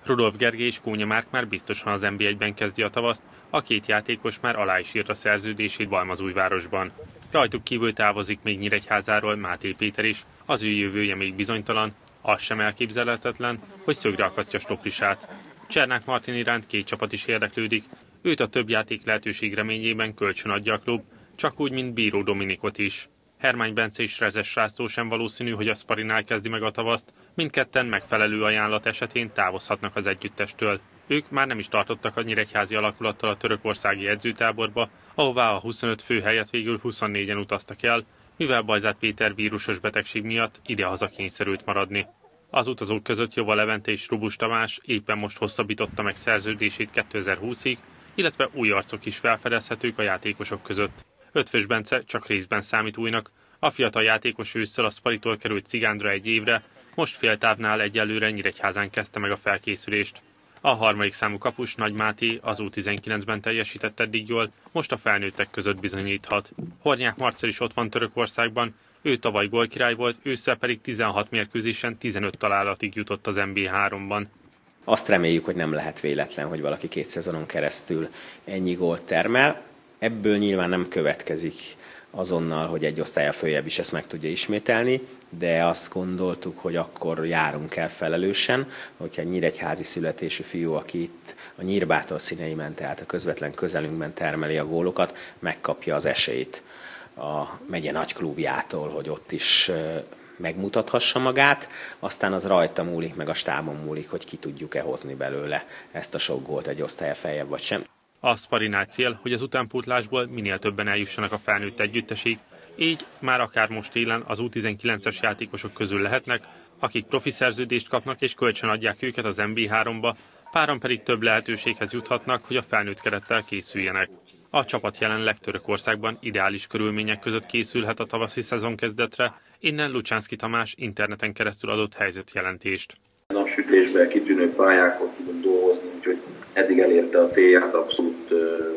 Rudolf Gergely és Kónya Márk már biztosan az NB1-ben kezdi a tavaszt, a két játékos már alá is írta szerződését Balmazújvárosban. Rajtuk kívül távozik még Nyíregyházáról Máté Péter is, az ő jövője még bizonytalan, az sem elképzelhetetlen, hogy szögre akasztja Stoplisát. Csernák Martin iránt két csapat is érdeklődik, őt a több játék lehetőség reményében kölcsön adja a klub, csak úgy, mint Bíró Dominikot is. Hermány Bence és Rezes László sem valószínű, hogy a Sparinál kezdi meg a tavaszt, mindketten megfelelő ajánlat esetén távozhatnak az együttestől. Ők már nem is tartottak a nyíregyházi alakulattal a törökországi edzőtáborba, ahová a 25 fő helyett végül 24-en utaztak el, mivel Bajzát Péter vírusos betegség miatt idehaza kényszerült maradni. Az utazók között Jova Levente és Rubus Tamás éppen most hosszabbította meg szerződését 2020-ig, illetve új arcok is felfedezhetők a játékosok között. Ötvös Bence csak részben számít újnak, a fiatal játékos ősszel a Sparitól került Cigándra egy évre, most féltávnál egyelőre Nyíregyházán kezdte meg a felkészülést. A harmadik számú kapus Nagy Máté az U19-ben teljesített eddig jól, most a felnőttek között bizonyíthat. Hornyák Marcel is ott van Törökországban, ő tavaly gólkirály volt, ősszel pedig 16 mérkőzésen 15 találatig jutott az NB3-ban. Azt reméljük, hogy nem lehet véletlen, hogy valaki 2 szezonon keresztül ennyi gólt termel. Ebből nyilván nem következik azonnal, hogy egy osztállyal följebb is ezt meg tudja ismételni, de azt gondoltuk, hogy akkor járunk el felelősen, hogyha egy nyíregyházi születésű fiú, aki itt a Nyírbátor színeiben, tehát a közvetlen közelünkben termeli a gólokat, megkapja az esélyt a megye nagyklubjától, hogy ott is megmutathassa magát, aztán az rajta múlik, meg a stábon múlik, hogy ki tudjuk-e hozni belőle ezt a sok gólt egy osztállyal feljebb vagy sem. A Sparinál cél, hogy az utánpótlásból minél többen eljussanak a felnőtt együttesig, így már akár most télen az U19-es játékosok közül lehetnek, akik profi szerződést kapnak és kölcsön adják őket az NB3-ba, páran pedig több lehetőséghez juthatnak, hogy a felnőtt kerettel készüljenek. A csapat jelenleg Törökországban ideális körülmények között készülhet a tavaszi szezon kezdetre, innen Lucsánszky Tamás interneten keresztül adott helyzetjelentést. Napsütésben kitűnő pályákon tudunk dolgozni, úgyhogy eddig elérte a célját, abszolút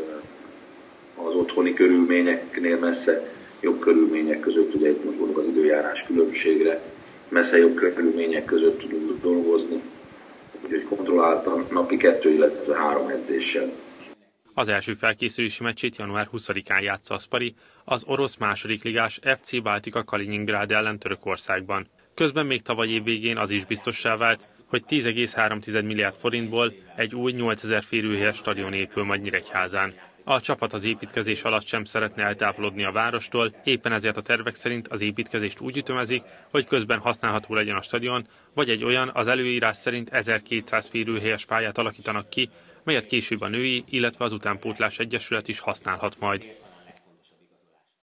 az otthoni körülményeknél messze jobb körülmények között, ugye itt most gondolok az időjárás különbségre, messze jobb körülmények között tudunk dolgozni, úgyhogy kontrolláltan napi 2, illetve 3 edzéssel. Az első felkészülési meccsét január 20-án játsza a Spari, az orosz második ligás FC Baltika Kaliningrád ellen Törökországban. Közben még tavaly év végén az is biztossá vált, hogy 10,3 milliárd forintból egy új 8000 férőhelyes stadion épül majd Nyíregyházán. A csapat az építkezés alatt sem szeretne eltávolodni a várostól, éppen ezért a tervek szerint az építkezést úgy ütemezik, hogy közben használható legyen a stadion, vagy egy olyan az előírás szerint 1200 férőhelyes pályát alakítanak ki, melyet később a női, illetve az utánpótlás egyesület is használhat majd.